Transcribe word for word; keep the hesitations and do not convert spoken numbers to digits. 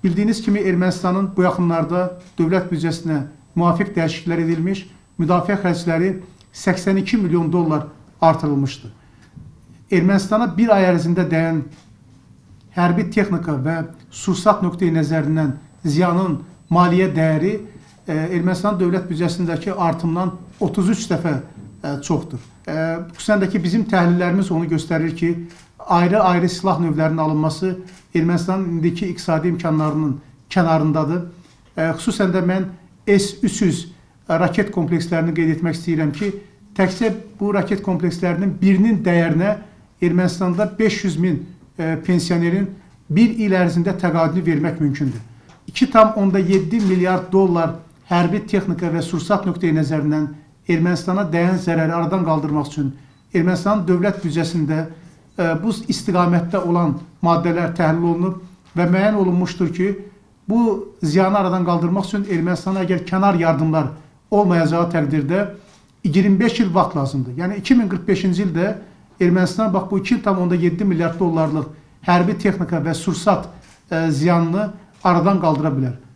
Bildiyiniz kimi Ermənistanın bu yaxınlarda dövlət büdcəsinə müvafiq dəyişikliklər edilmiş, müdafiə xərcləri səksən iki milyon dollar artırılmışdı. Ermənistana bir ay ərzində dəyən hərbi texnika və sursat nöqteyi nəzərindən ziyanın maliyyə dəyəri Ermənistan dövlət büdcəsindəki artımdan otuz üç dəfə çoxdur. Xüsusən də ki, bizim təhlillərimiz onu göstərir ki, ayrı-ayrı silah növlərinin alınması Ermənistanın indiki iqtisadi imkanlarının kənarındadır. Xüsusən də mən S üç yüz raket komplekslərini qeyd etmək istəyirəm ki, təkcə bu raket komplekslərinin birinin dəyərinə Ermənistanda beş yüz min pensionerin bir il ərzində təqaüdünü vermək mümkündür. iki tam onda yeddi milyard dollar hərbi texnika və sursat nöqteyi nəzərindən Ermənistana dəyən zərəri aradan qaldırmaq üçün Ermənistanın dövlət büdcəsində bu istiqamətdə olan maddələr təhlil olunub və müəyyən olunmuşdur ki, bu ziyanı aradan qaldırmaq üçün Ermənistana əgər kənar yardımlar olmayacağı təqdirdə iyirmi beş il vaxt lazımdır. Yəni iki min qırx beşinci ildə Ermənistan bax bu iki tam onda yeddi milyard dollarlıq hərbi texnika və sursat ziyanını aradan qaldıra bilər.